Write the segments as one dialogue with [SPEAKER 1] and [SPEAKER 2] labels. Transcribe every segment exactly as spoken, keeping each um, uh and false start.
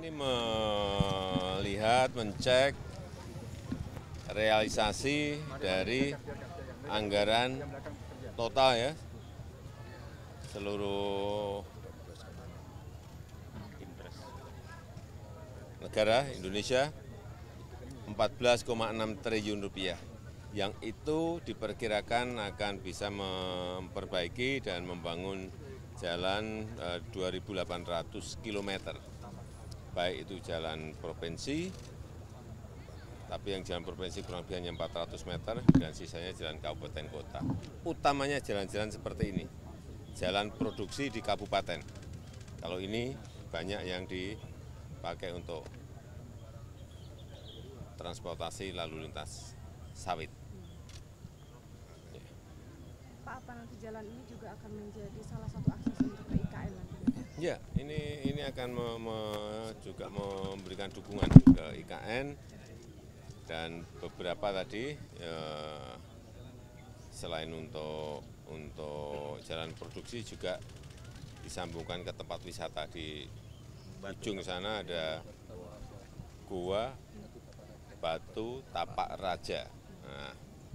[SPEAKER 1] Ini melihat, mencek realisasi dari anggaran total ya, seluruh negara Indonesia empat belas koma enam triliun rupiah, yang itu diperkirakan akan bisa memperbaiki dan membangun jalan eh, dua ribu delapan ratus kilometer, baik itu jalan provinsi, tapi yang jalan provinsi kurang lebih hanya empat ratus meter, dan sisanya jalan kabupaten kota. Utamanya jalan-jalan seperti ini, jalan produksi di kabupaten. Kalau ini banyak yang dipakai untuk transportasi lalu lintas sawit.
[SPEAKER 2] Pak, apa nanti jalan ini juga akan menjadi salah satu akses untuk ke I K N nanti?
[SPEAKER 1] Ya, ini ini akan me, me, juga memberikan dukungan ke I K N, dan beberapa tadi eh, selain untuk untuk jalan produksi juga disambungkan ke tempat wisata. Di ujung sana ada Gua Batu Tapak Raja. Nah,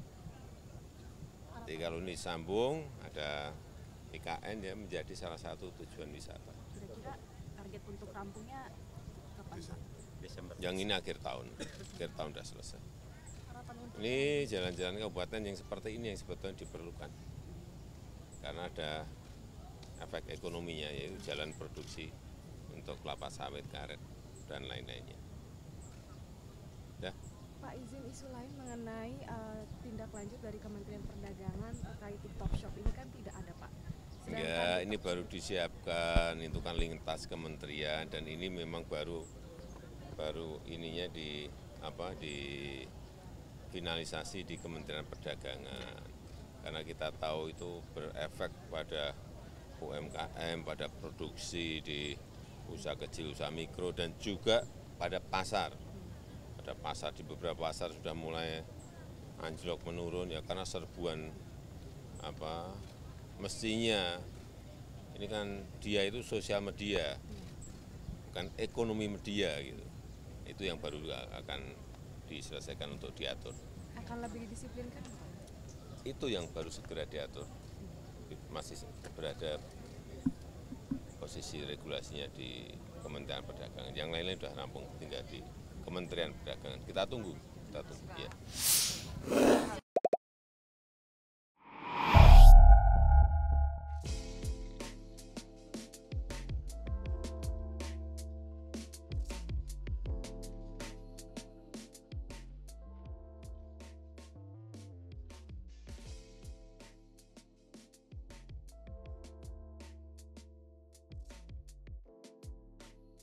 [SPEAKER 1] jadi kalau ini sambung, ada I K N ya, menjadi salah satu tujuan wisata.
[SPEAKER 2] Kira-kira target untuk rampungnya kapan, Pak?
[SPEAKER 1] Desember. Yang ini akhir tahun, akhir tahun sudah selesai.
[SPEAKER 2] Harapan untuk
[SPEAKER 1] Ini jalan-jalan kabupaten yang seperti ini yang sebetulnya diperlukan, karena ada efek ekonominya, yaitu jalan produksi untuk kelapa sawit, karet, dan lain-lainnya. Ya.
[SPEAKER 2] Pak, izin isu lain mengenai uh, tindak lanjut dari Kementerian Perdagangan terkait TikTok Shop ini kan tidak ada, Pak. Sedangkan
[SPEAKER 1] Ya, ini baru disiapkan, itu kan lintas kementerian, dan ini memang baru baru ininya di apa di finalisasi di Kementerian Perdagangan, karena kita tahu itu berefek pada U M K M, pada produksi di usaha kecil, usaha mikro, dan juga pada pasar. Pada pasar, di beberapa pasar sudah mulai anjlok menurun ya, karena serbuan apa mestinya ini kan dia itu sosial media, bukan ekonomi media gitu. Itu yang baru akan diselesaikan untuk diatur.
[SPEAKER 2] akan lebih didisiplinkan?
[SPEAKER 1] Itu yang baru segera diatur. Masih berada posisi regulasinya di Kementerian Perdagangan. Yang lain-lain sudah rampung, tinggal di Kementerian Perdagangan. Kita tunggu, kita tunggu ya.